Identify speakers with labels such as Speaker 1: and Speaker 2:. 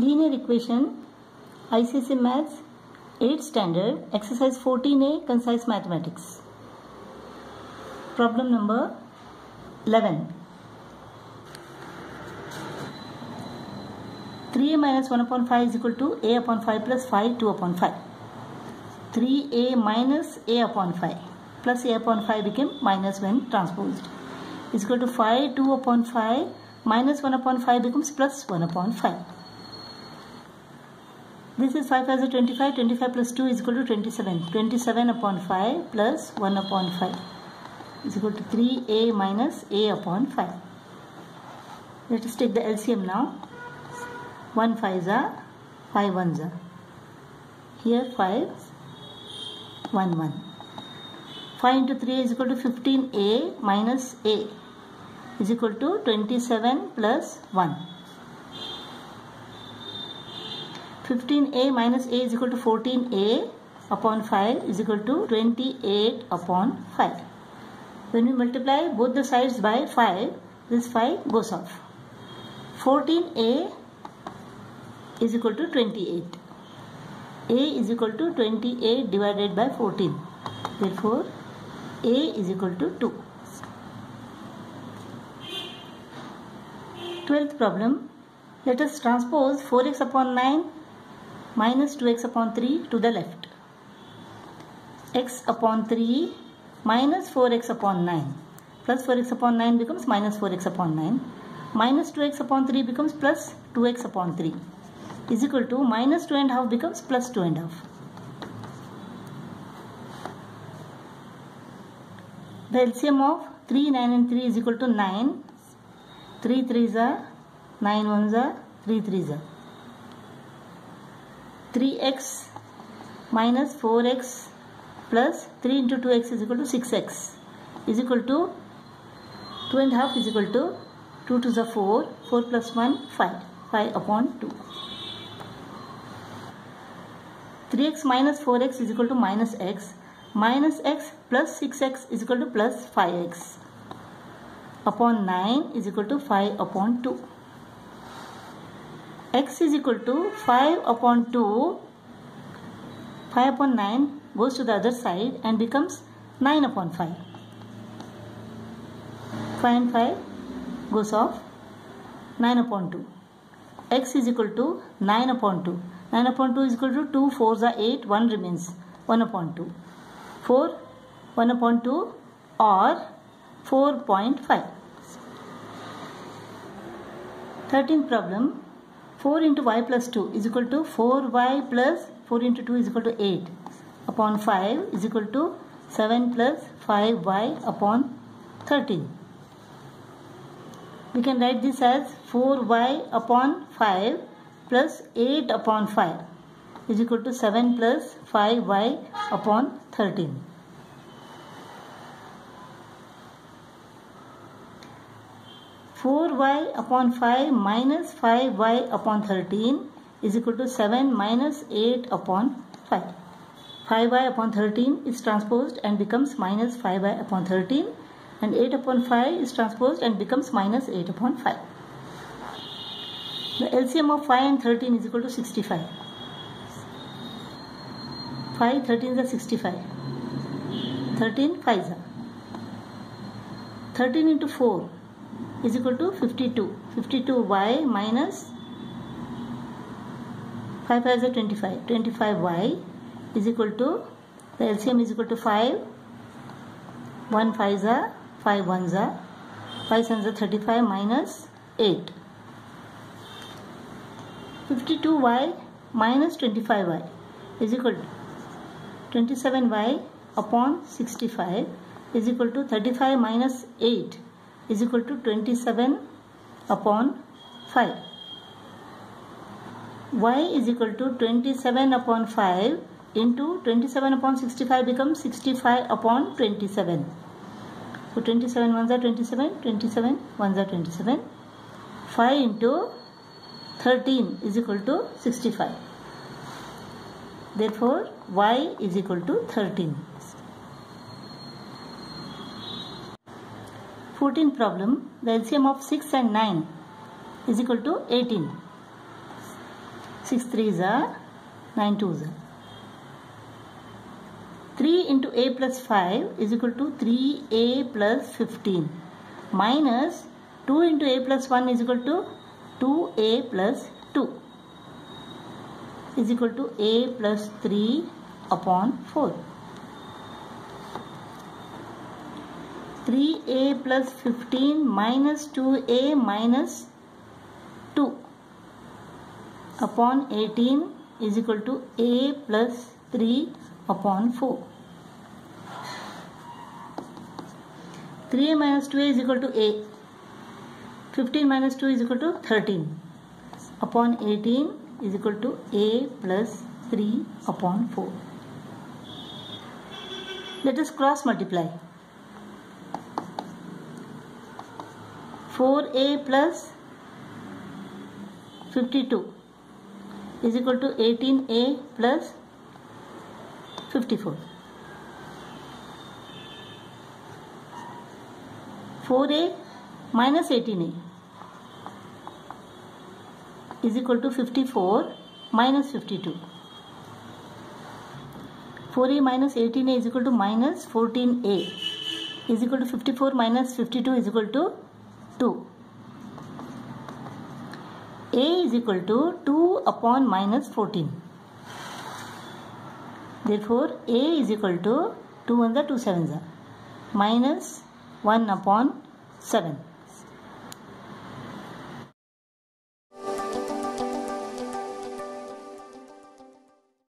Speaker 1: Linear equation, ICSE Maths, 8th standard, exercise 14A, concise mathematics. Problem number 11. 3a minus 1 upon 5 is equal to a upon 5 plus 5 2 upon 5. 3a minus a upon 5 plus a upon 5 became minus when transposed. Is equal to 5 2 upon 5 minus 1 upon 5 becomes plus 1 upon 5. This is 5 as a 25. 25 plus 2 is equal to 27. 27 upon 5 plus 1 upon 5 is equal to 3a minus a upon 5. Let us take the LCM now. 1 5s are 5 1s are. Here 5 1 1. 5 into 3 is equal to 15a minus a is equal to 27 plus 1. 15a minus a is equal to 14a upon 5 is equal to 28 upon 5. When we multiply both the sides by 5, this 5 goes off. 14a is equal to 28. A is equal to 28 divided by 14. Therefore, a is equal to 2. 12th problem. Let us transpose 4x upon 9 minus 2x upon 3 to the left. X upon 3 minus 4x upon 9 plus 4x upon 9 becomes minus 4x upon 9. Minus 2x upon 3 becomes plus 2x upon 3 is equal to minus 2 and half becomes plus 2 and half. The LCM of 3, 9 and 3 is equal to 9. 3 3s are, 9 1s are, 3 3s are. 3x minus 4x plus 3 into 2x is equal to 6x is equal to 2 and half is equal to 2 2s are 4, 4 plus 1 5, 5 upon 2. 3x minus 4x is equal to minus x plus 6x is equal to plus 5x upon 9 is equal to 5 upon 2. X is equal to 5 upon 2, 5 upon 9 goes to the other side and becomes 9 upon 5. 5 and 5 goes off, 9 upon 2. X is equal to 9 upon 2. 9 upon 2 is equal to 2 4s are 8, 1 remains, 1 upon 2. 4, 1 upon 2 or 4.5. 13th problem. 4 into y plus 2 is equal to 4y plus 4 into 2 is equal to 8 upon 5 is equal to 7 plus 5y upon 13. We can write this as 4y upon 5 plus 8 upon 5 is equal to 7 plus 5y upon 13. (4y upon 5 minus 5y upon 13 is equal to 7 minus 8 upon 5. 5y upon 13 is transposed and becomes minus 5y upon 13 and 8 upon 5 is transposed and becomes minus 8 upon 5. The LCM of 5 and 13 is equal to 65. 5 13 is 65. 13 5s are. 13 into 4 is equal to 52. 52y minus 5 5s are 25. 25y is equal to, the LCM is equal to 5. 1 5s are, 5 1s are, 5 7s are 35 minus 8. 52y minus 25y is equal to 27y upon 65 is equal to 35 minus 8 is equal to 27 upon 5. Y is equal to 27 upon 5 into 27 upon 65 becomes 65 upon 27. So 27 1s are 27, 27 1s are 27. 5 into 13 is equal to 65. Therefore, y is equal to 13. 14th problem. The LCM of 6 and 9 is equal to 18. 6 3s are 9 2s are. 3 into a plus 5 is equal to 3a plus 15 minus 2 into a plus 1 is equal to 2a plus 2 is equal to a plus 3 upon 4. 3a plus 15 minus 2a minus 2 upon 18 is equal to a plus 3 upon 4. 3a minus 2a is equal to a. 15 minus 2 is equal to 13 upon 18 is equal to a plus 3 upon 4. Let us cross multiply. 4a plus 52 is equal to 18a plus 54. 4a minus 18a is equal to 54 minus 52. 4a minus 18a is equal to minus 14a is equal to 54 minus 52 is equal to 2. A is equal to 2 upon minus 14. Therefore, A is equal to 2 1s are 2 7s are minus 1 upon 7.